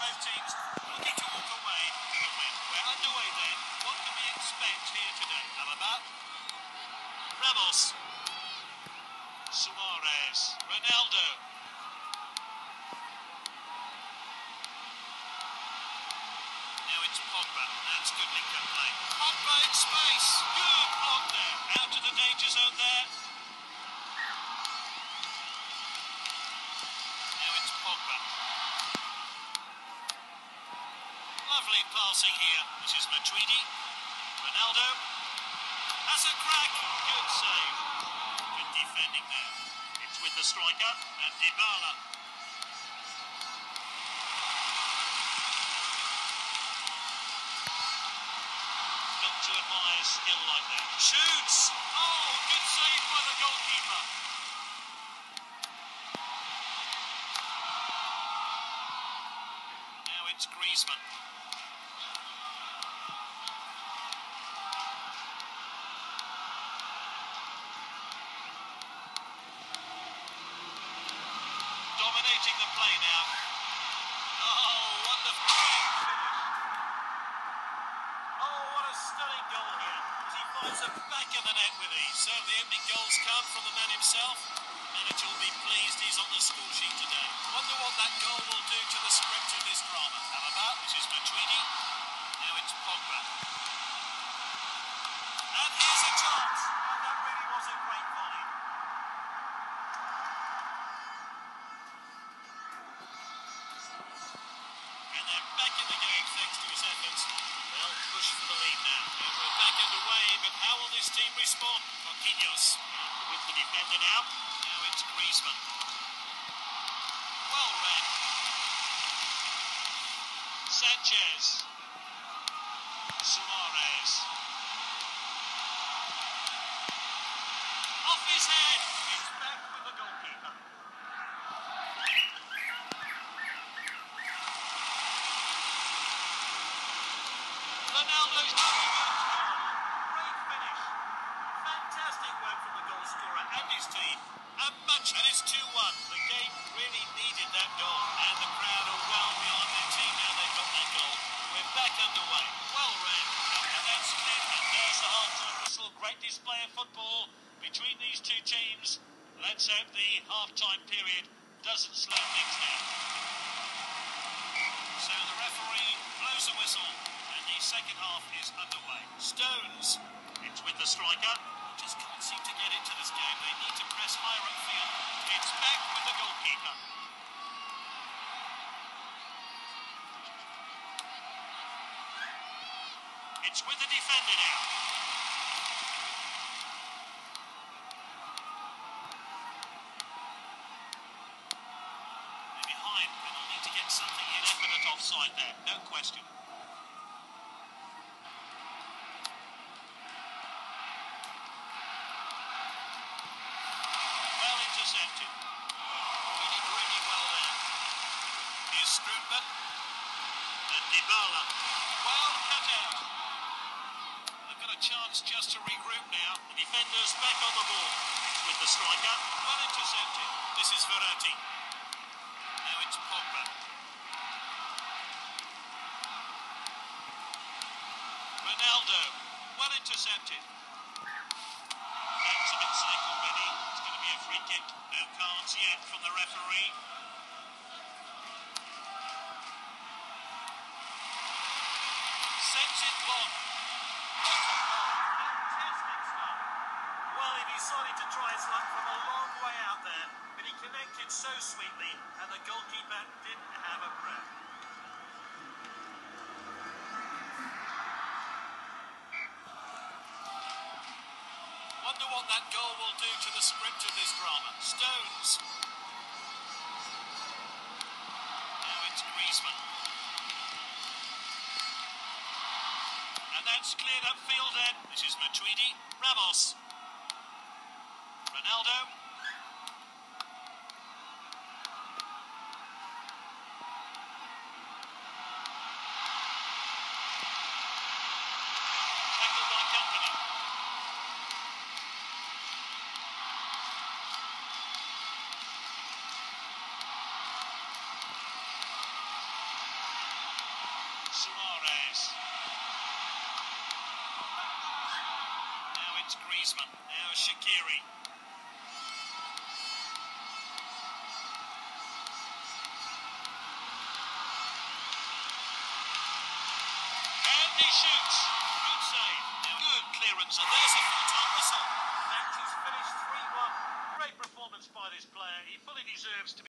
both teams looking to walk away with a win. We're underway then. What can we expect here today? Alaba, Ramos, Suarez, Ronaldo. Now it's Pogba. That's good link-up play. Pogba in space. Good block there. Out of the danger zone there. Now it's Pogba. Lovely passing here. This is Matuidi. Ronaldo. That's a crack. Good save. Good defending there. It's with the striker and Dybala. Got to admire skill like that. Shoots. Oh, good save by the goalkeeper. Now it's Griezmann. Dominating the play now. Oh, wonderful. Great finish. Oh, what a stunning goal here. As he finds the back of the net with ease. So the opening goals come from the man himself. Manager will be pleased he's on the score sheet today. Wonder what that goal will do to the script of this drama. Alaba, this is Matuidi. Now it's Pogba. And here's a chance. And that really was a great volley. And they're back in the game thanks to his efforts. They'll push for the lead now. And we're back underway, but how will this team respond? Marquinhos with the defender now. Now it's Griezmann. Well read. Sanchez. Suarez. Off his head. It's back with the goalkeeper. Ronaldo's doing it. Great finish. Fantastic work from the goal scorer and his team. And it's 2-1. The game really needed that goal. And the crowd are well behind their team now they've got that goal. We're back underway. Well read. And that's it. And there's the half-time whistle. Great display of football between these two teams. Let's hope the half-time period doesn't slow things down. So the referee blows a whistle. The second half is underway. Stones, it's with the striker. Just can't seem to get into this game. They need to press higher upfield. It's back with the goalkeeper. It's with the defender now. They're behind, and they'll need to get something in. Definite offside there, no question. Intercepted. Reading really well there. Here's Strootman. And Dybala. Well cut out. They've got a chance just to regroup now. The defender's back on the ball. It's with the striker. Well intercepted. This is Verratti. Now it's Pogba. Ronaldo. Well intercepted. That's a bit slick already. It's going to be a free kick. No cards yet from the referee. Sends it long. What a goal. Fantastic stuff. Well, he decided to try his luck from a long way out there, but he connected so sweetly, and the goalkeeper didn't have a breath. Wonder what that goal will do to the script of this drama. Stones. Now it's Griezmann. And that's cleared upfield then. This is Matuidi. Ramos. Ronaldo. Tackled by Company. It's Griezmann. Now Shaqiri. And he shoots. Good save. Now good clearance. And there's a full-time whistle. Match is finished 3-1. Great performance by this player. He fully deserves to be